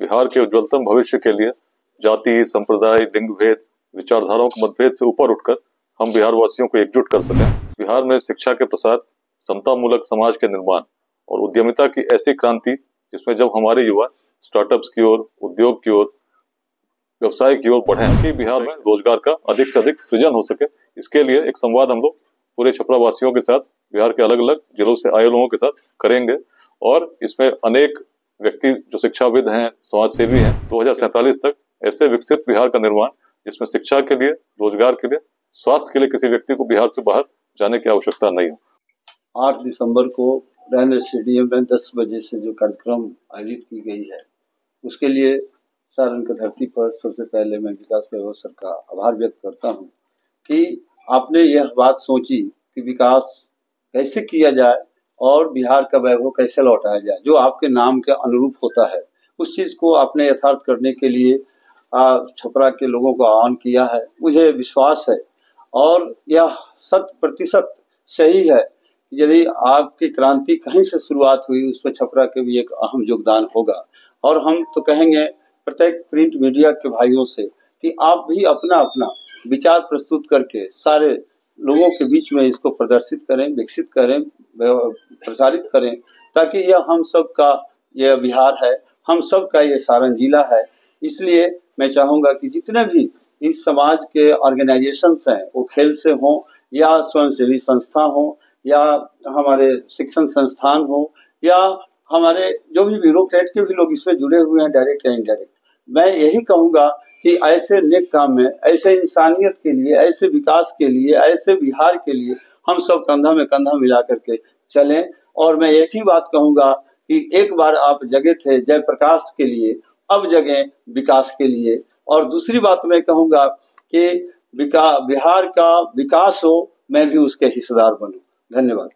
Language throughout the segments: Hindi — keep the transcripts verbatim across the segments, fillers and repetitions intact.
बिहार के उज्ज्वलतम भविष्य के लिए जाति, संप्रदाय, लिंग भेद, विचारधाराओं के मतभेद से ऊपर उठकर हम बिहार वासियों को एकजुट कर सकें। बिहार में शिक्षा के प्रसार, समतामूलक समाज के निर्माण और उद्यमिता की ऐसी क्रांति जिसमें जब हमारे युवा स्टार्टअप्स की ओर, उद्योग की ओर, व्यवसाय की ओर बढ़े कि बिहार में रोजगार का अधिक से अधिक सृजन हो सके। इसके लिए एक संवाद हम लोग पूरे छपरा वासियों के साथ, बिहार के अलग अलग जिलों से आए लोगों के साथ करेंगे और इसमें अनेक व्यक्ति जो शिक्षाविद हैं, समाज सेवी हैं, दो हजार सैंतालीस तक ऐसे विकसित बिहार का निर्माण जिसमें शिक्षा के लिए, रोजगार के लिए, स्वास्थ्य के लिए किसी व्यक्ति को बिहार से बाहर जाने की आवश्यकता नहीं हो। आठ दिसंबर को रैन स्टेडियम में दस बजे से जो कार्यक्रम आयोजित की गई है, उसके लिए सारण की धरती पर सबसे पहले मैं विकास वैभव सर का आभार व्यक्त करता हूं कि आपने यह बात सोची कि विकास कैसे किया जाए और बिहार का वैभव कैसे लौटाया जाए, जो आपके नाम के अनुरूप होता है। उस चीज को आपने यथार्थ करने के लिए छपरा के लोगों को आह्वान किया है। मुझे विश्वास है और यह शत प्रतिशत सही है। यदि आपकी क्रांति कहीं से शुरुआत हुई, उसमें छपरा के भी एक अहम योगदान होगा। और हम तो कहेंगे प्रत्येक प्रिंट मीडिया के भाइयों से कि आप भी अपना अपना विचार प्रस्तुत करके सारे लोगों के बीच में इसको प्रदर्शित करें, विकसित करें, प्रसारित करें, ताकि यह हम सब का यह बिहार है, हम सब का ये सारण जिला है। इसलिए मैं चाहूँगा कि जितने भी इस समाज के ऑर्गेनाइजेशंस हैं, वो खेल से हों या स्वयंसेवी संस्था हों या हमारे शिक्षण संस्थान हो या हमारे जो भी ब्यूरोक्रेट के भी लोग इसमें जुड़े हुए हैं, डायरेक्ट या इनडायरेक्ट, मैं यही कहूँगा कि ऐसे नेक काम में, ऐसे इंसानियत के लिए, ऐसे विकास के लिए, ऐसे बिहार के लिए हम सब कंधा में कंधा मिला करके चलें। और मैं एक ही बात कहूँगा कि एक बार आप जगे थे जयप्रकाश के लिए, अब जगें विकास के लिए। और दूसरी बात मैं कहूँगा कि बिहार का विकास हो, मैं भी उसके हिस्सेदार बनूं। धन्यवाद।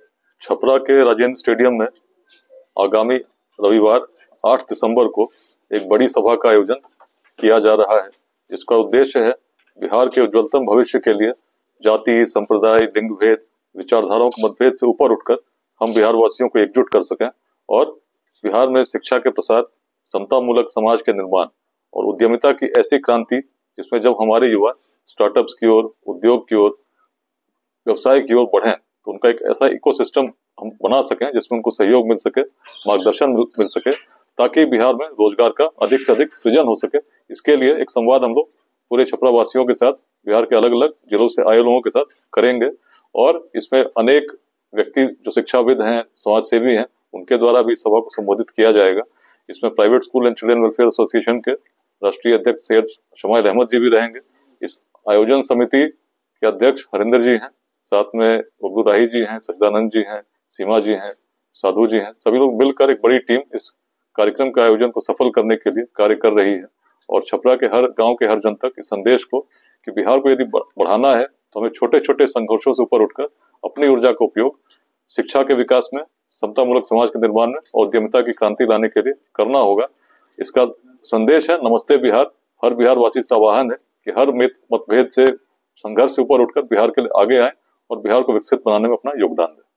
छपरा के राजेंद्र स्टेडियम में आगामी रविवार आठ दिसंबर को एक बड़ी सभा का आयोजन किया जा रहा है। इसका उद्देश्य है बिहार के उज्ज्वलतम भविष्य के लिए जाति, संप्रदाय, लिंग भेद, विचारधाराओं के मतभेद से ऊपर उठकर हम बिहार वासियों को एकजुट कर सकें और बिहार में शिक्षा के प्रसार, समतामूलक समाज के निर्माण और उद्यमिता की ऐसी क्रांति जिसमें जब हमारे युवा स्टार्टअप्स की ओर, उद्योग की ओर, व्यवसाय की ओर बढ़ें तो उनका एक ऐसा इकोसिस्टम हम बना सकें जिसमें उनको सहयोग मिल सके, मार्गदर्शन मिल सके, ताकि बिहार में रोजगार का अधिक से अधिक सृजन हो सके। इसके लिए एक संवाद हम लोग पूरे छपरा वासियों के साथ, बिहार के अलग अलग जिलों से आए लोगों के साथ करेंगे और इसमें अनेक व्यक्ति जो शिक्षाविद हैं, समाज सेवी हैं, उनके द्वारा भी सभा को संबोधित किया जाएगा। इसमें private school and children welfare association के राष्ट्रीय अध्यक्ष सैयद शमाइल अहमद जी भी रहेंगे। इस आयोजन समिति के अध्यक्ष हरिंदर जी हैं, साथ में बबलू राही जी हैं, सचिदानंद जी हैं, सीमा जी हैं, साधु जी हैं। सभी लोग मिलकर एक बड़ी टीम इस कार्यक्रम के आयोजन को सफल करने के लिए कार्य कर रही है और छपरा के हर गांव के हर जन तक इस संदेश को कि बिहार को यदि बढ़ाना है तो हमें छोटे छोटे संघर्षों से ऊपर उठकर अपनी ऊर्जा का उपयोग शिक्षा के विकास में, समतामूलक समाज के निर्माण में और उद्यमिता की क्रांति लाने के लिए करना होगा। इसका संदेश है नमस्ते बिहार। हर बिहार वासी से आह्वान है कि हर मतभेद से, संघर्ष से ऊपर उठकर बिहार के लिए आगे आए और बिहार को विकसित बनाने में अपना योगदान दें।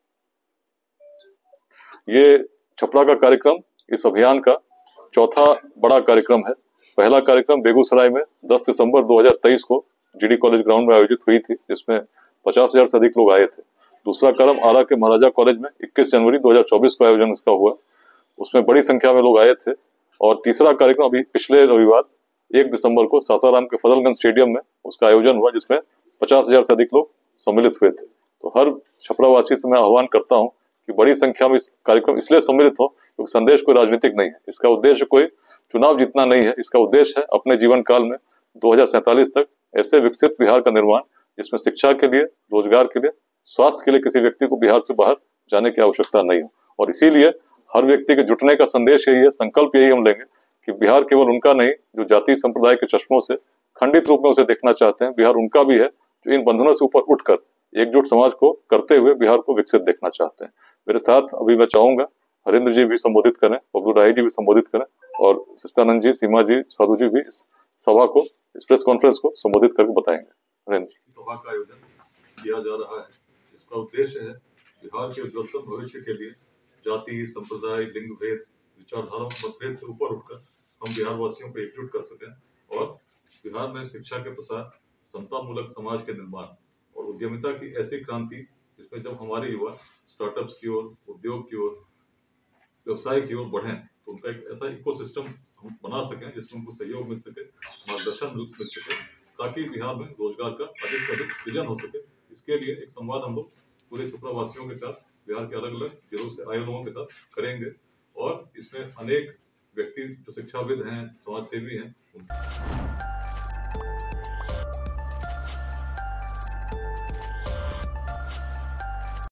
ये छपरा का कार्यक्रम इस अभियान का चौथा बड़ा कार्यक्रम है। पहला कार्यक्रम बेगूसराय में दस दिसंबर दो हजार तेईस को जीडी कॉलेज ग्राउंड में आयोजित हुई थी, जिसमें पचास हजार से अधिक लोग आए थे। दूसरा कार्यक्रम आरा के महाराजा कॉलेज में इक्कीस जनवरी दो हजार चौबीस को आयोजन इसका हुआ, उसमें बड़ी संख्या में लोग आए थे। और तीसरा कार्यक्रम अभी पिछले रविवार एक दिसंबर को सासाराम के फजलगंज स्टेडियम में उसका आयोजन हुआ, जिसमें पचास हजार से अधिक लोग सम्मिलित हुए थे। तो हर छपरावासी से मैं आह्वान करता हूं कि बड़ी संख्या में इस कार्यक्रम इसलिए सम्मिलित हो क्योंकि संदेश कोई राजनीतिक नहीं है। इसका उद्देश्य कोई चुनाव जीतना नहीं है। इसका उद्देश्य है अपने जीवन काल में दो हजार सैंतालीस तक ऐसे विकसित बिहार का निर्माण जिसमें शिक्षा के लिए, रोजगार के लिए, स्वास्थ्य के लिए किसी व्यक्ति को बिहार से बाहर जाने की आवश्यकता नहीं हो। और इसीलिए हर व्यक्ति के जुटने का संदेश यही है, संकल्प यही हम लेंगे कि बिहार केवल उनका नहीं जो जाति संप्रदाय के चश्मों से खंडित रूप में उसे देखना चाहते हैं, बिहार उनका भी है जो इन बंधनों से ऊपर उठकर एकजुट समाज को करते हुए बिहार को विकसित देखना चाहते हैं। मेरे साथ अभी मैं चाहूंगा हरिंद्र जी भी संबोधित करें, बबलू राही जी भी संबोधित करें और सचिदानंद जी, सीमा जी, साधु जी भी इस सभा को, इस प्रेस कॉन्फ्रेंस को संबोधित करके बताएंगे। हरिंद्र जी। सभा का आयोजन किया जा रहा है, इसका उद्देश्य है बिहार के उज्ज्वलतम भविष्य के लिए जाति, संप्रदाय, लिंग भेद, विचारधाराओं के मतभेद से ऊपर उठकर हम बिहार वासियों को एकजुट कर सकें और बिहार में शिक्षा के प्रसार, समतामूलक समाज के निर्माण और उद्यमिता की ऐसी क्रांति जिसमें जब हमारे युवा स्टार्टअप्स की ओर, उद्योग की ओर, व्यवसाय की ओर बढ़ें तो उनका एक ऐसा इकोसिस्टम हम बना सकें जिसमें उनको सहयोग मिल सके, मार्गदर्शन मिल सके, ताकि बिहार में रोजगार का अधिक से अधिक सृजन हो सके। इसके लिए एक संवाद हम लोग पूरे छपरा वासियों के साथ, बिहार के अलग अलग जिलों से आए लोगों के साथ करेंगे और इसमें अनेक व्यक्ति जो शिक्षाविद हैं, समाजसेवी हैं,